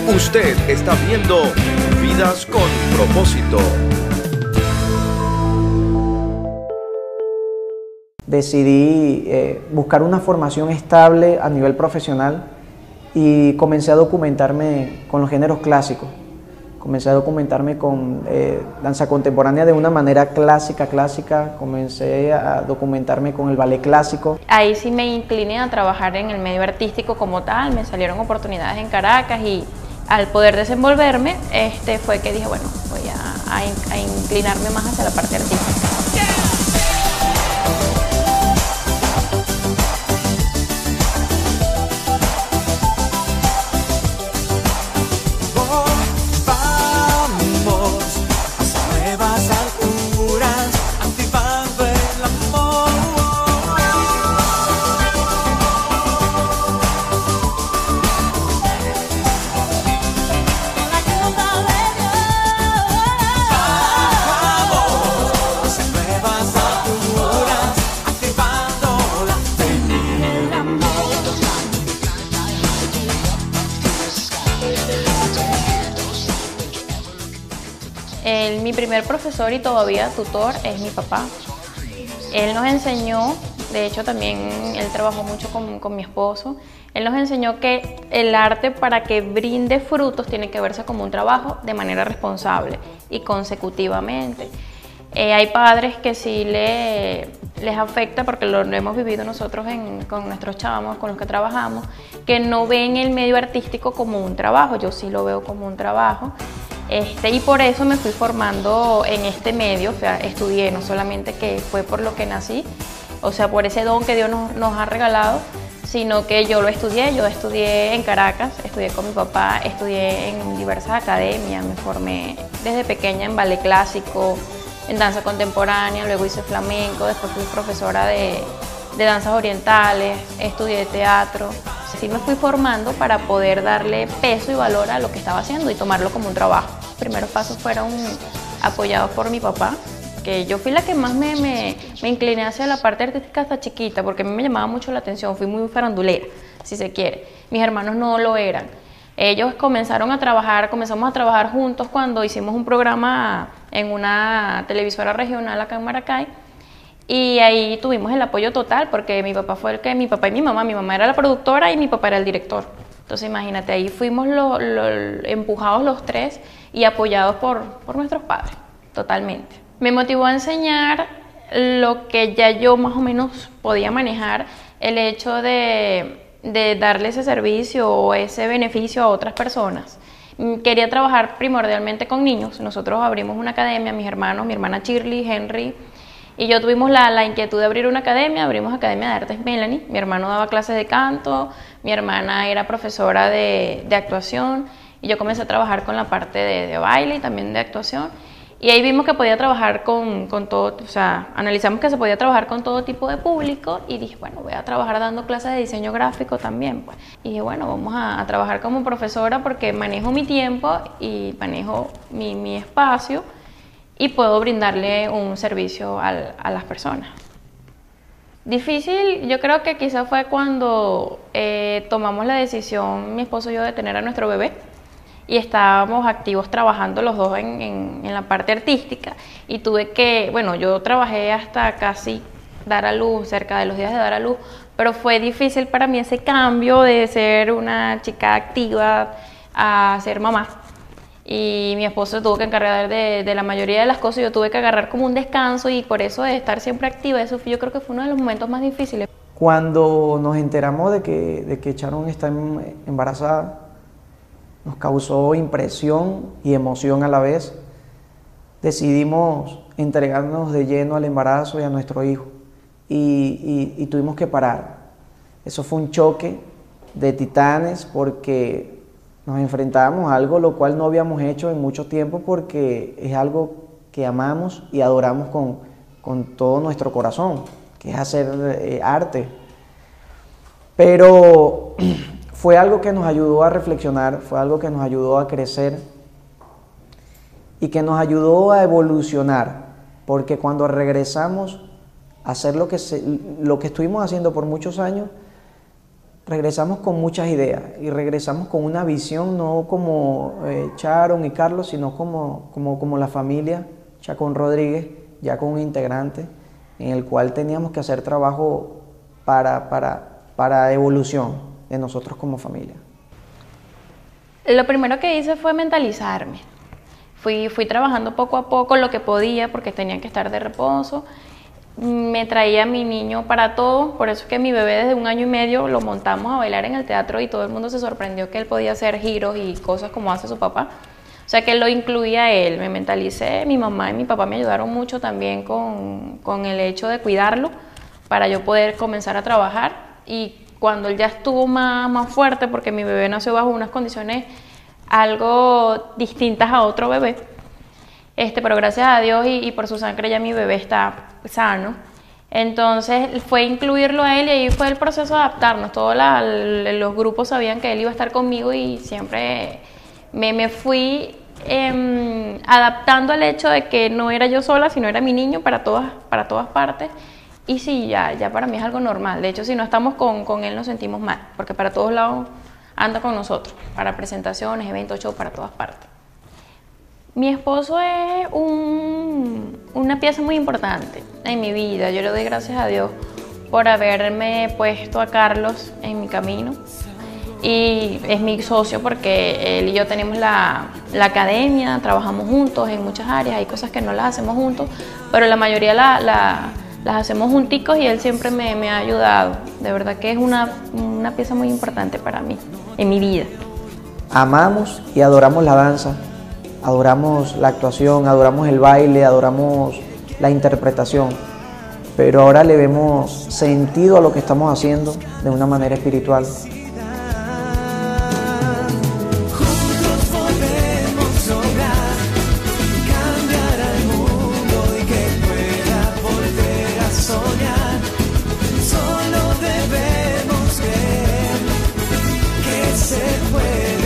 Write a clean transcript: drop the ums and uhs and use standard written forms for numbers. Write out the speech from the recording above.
Usted está viendo Vidas con Propósito. Decidí buscar una formación estable a nivel profesional y comencé a documentarme con los géneros clásicos. Comencé a documentarme con danza contemporánea de una manera clásica. Comencé a documentarme con el ballet clásico. Ahí sí me incliné a trabajar en el medio artístico como tal, me salieron oportunidades en Caracas y al poder desenvolverme, fue que dije, bueno, voy a inclinarme más hacia la parte artística. Mi primer profesor y todavía tutor es mi papá. Él nos enseñó, de hecho también él trabajó mucho con mi esposo, él nos enseñó que el arte para que brinde frutos tiene que verse como un trabajo de manera responsable y consecutivamente. Hay padres que sí les afecta, porque lo hemos vivido nosotros con nuestros chamos, con los que trabajamos, que no ven el medio artístico como un trabajo. Yo sí lo veo como un trabajo. Y por eso me fui formando en este medio, o sea, estudié, no solamente que fue por lo que nací, o sea, por ese don que Dios nos ha regalado, sino que yo estudié en Caracas, estudié con mi papá, estudié en diversas academias, me formé desde pequeña en ballet clásico, en danza contemporánea, luego hice flamenco, después fui profesora de danzas orientales, estudié teatro. Así me fui formando para poder darle peso y valor a lo que estaba haciendo y tomarlo como un trabajo. Los primeros pasos fueron apoyados por mi papá, que yo fui la que más me incliné hacia la parte artística hasta chiquita, porque a mí me llamaba mucho la atención, fui muy farandulera, si se quiere. Mis hermanos no lo eran. Ellos comenzamos a trabajar juntos cuando hicimos un programa en una televisora regional acá en Maracay. Y ahí tuvimos el apoyo total, porque mi papá y mi mamá era la productora y mi papá era el director. Entonces imagínate, ahí fuimos empujados los tres y apoyados por nuestros padres, totalmente. Me motivó a enseñar lo que ya yo más o menos podía manejar, el hecho de darle ese servicio o ese beneficio a otras personas. Quería trabajar primordialmente con niños. Nosotros abrimos una academia, mis hermanos, mi hermana Shirley, Henry, y yo tuvimos la inquietud de abrir una academia, abrimos Academia de Artes Melanie. Mi hermano daba clases de canto, mi hermana era profesora de actuación, y yo comencé a trabajar con la parte de baile y también de actuación. Y ahí vimos que podía trabajar con todo, o sea, analizamos que se podía trabajar con todo tipo de público, y dije, bueno, voy a trabajar dando clases de diseño gráfico también, pues. Y dije, bueno, vamos a trabajar como profesora porque manejo mi tiempo y manejo mi espacio, y puedo brindarle un servicio a las personas. Difícil, yo creo que quizás fue cuando tomamos la decisión, mi esposo y yo, de tener a nuestro bebé, y estábamos activos trabajando los dos en la parte artística, y yo trabajé hasta casi dar a luz, cerca de los días de dar a luz, pero fue difícil para mí ese cambio de ser una chica activa a ser mamá. Y mi esposo tuvo que encargar de la mayoría de las cosas, yo tuve que agarrar como un descanso, y por eso de estar siempre activa, eso yo creo que fue uno de los momentos más difíciles. Cuando nos enteramos de que Sharon está embarazada, nos causó impresión y emoción a la vez. Decidimos entregarnos de lleno al embarazo y a nuestro hijo, y tuvimos que parar. Eso fue un choque de titanes, porque nos enfrentábamos a algo lo cual no habíamos hecho en mucho tiempo, porque es algo que amamos y adoramos con todo nuestro corazón, que es hacer arte. Pero fue algo que nos ayudó a reflexionar, fue algo que nos ayudó a crecer y que nos ayudó a evolucionar, porque cuando regresamos a hacer lo que estuvimos haciendo por muchos años, regresamos con muchas ideas y regresamos con una visión, no como Sharon y Carlos, sino como la familia Chacón Rodríguez, ya con un integrante, en el cual teníamos que hacer trabajo para evolución de nosotros como familia. Lo primero que hice fue mentalizarme. Fui trabajando poco a poco lo que podía porque tenía que estar de reposo. Me traía a mi niño para todo, por eso es que mi bebé desde 1 año y medio lo montamos a bailar en el teatro y todo el mundo se sorprendió que él podía hacer giros y cosas como hace su papá. O sea que lo incluía él, me mentalicé, mi mamá y mi papá me ayudaron mucho también con el hecho de cuidarlo para yo poder comenzar a trabajar. Y cuando él ya estuvo más fuerte, porque mi bebé nació bajo unas condiciones algo distintas a otro bebé, pero gracias a Dios y por su sangre ya mi bebé está sano. Entonces fue incluirlo a él y ahí fue el proceso de adaptarnos. Todos los grupos sabían que él iba a estar conmigo y siempre me fui adaptando al hecho de que no era yo sola, sino era mi niño para todas partes. Y sí, ya para mí es algo normal. De hecho, si no estamos con él nos sentimos mal, porque para todos lados anda con nosotros, para presentaciones, eventos, shows, para todas partes. Mi esposo es una pieza muy importante en mi vida. Yo le doy gracias a Dios por haberme puesto a Carlos en mi camino. Y es mi socio porque él y yo tenemos la academia, trabajamos juntos en muchas áreas, hay cosas que no las hacemos juntos, pero la mayoría las hacemos junticos y él siempre me ha ayudado. De verdad que es una pieza muy importante para mí, en mi vida. Amamos y adoramos la danza, adoramos la actuación, adoramos el baile, adoramos la interpretación, pero ahora le vemos sentido a lo que estamos haciendo de una manera espiritual. Solo debemos ver que se puede.